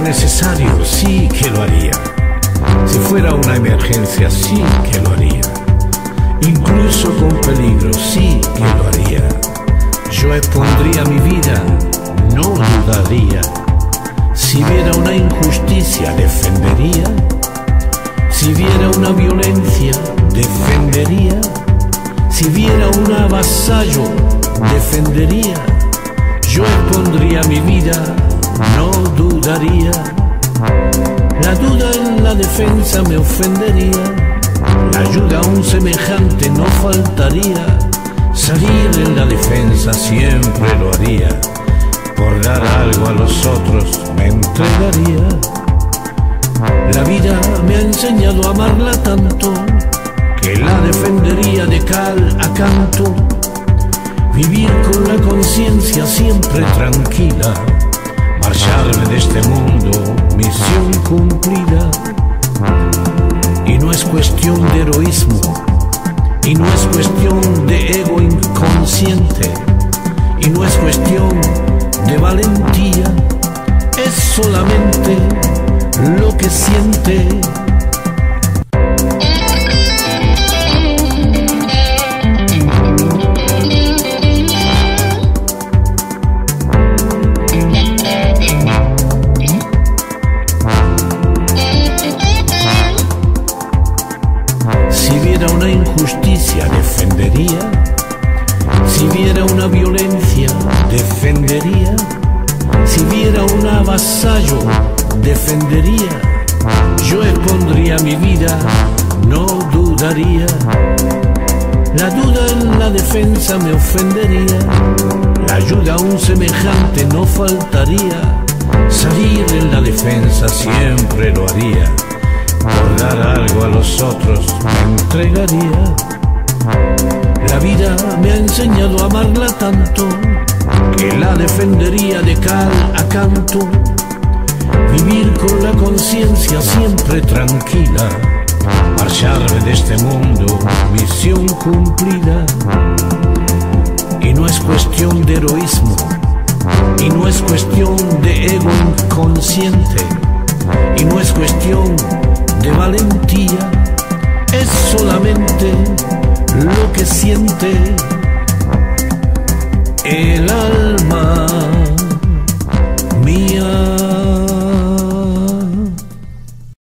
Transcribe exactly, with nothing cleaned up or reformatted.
necesario, sí que lo haría. Si fuera una emergencia, sí que lo haría. Incluso con peligro, sí que lo haría. Yo expondría mi vida, no dudaría. Si viera una injusticia, defendería. Si viera una violencia, defendería. Si viera un avasallo, defendería. Yo expondría mi vida, no dudaría. La duda en la defensa me ofendería. La ayuda a un semejante no faltaría. Salir en la defensa siempre lo haría. Por dar algo a los otros me entregaría. La vida me ha enseñado a amarla tanto que la defendería de cal a canto. Vivir con la conciencia siempre tranquila. Marcharme de este mundo, misión cumplida. Y no es cuestión de heroísmo, y no es cuestión de ego inconsciente, y no es cuestión de valentía, es solamente lo que siente. Si viera una injusticia, defendería. Si viera una violencia, defendería. Si viera un avasallo, defendería. Yo expondría mi vida, no dudaría. La duda en la defensa me ofendería. La ayuda a un semejante no faltaría. Salir en la defensa siempre lo haría. Por dar algo a los otros me entregaría. La vida me ha enseñado a amarla tanto que la defendería de cal a canto. Vivir con la conciencia siempre tranquila. Marcharme de este mundo, misión cumplida. Y no es cuestión de heroísmo, y no es cuestión de ego inconsciente, y no es cuestión de valentía, es solamente lo que siente el alma.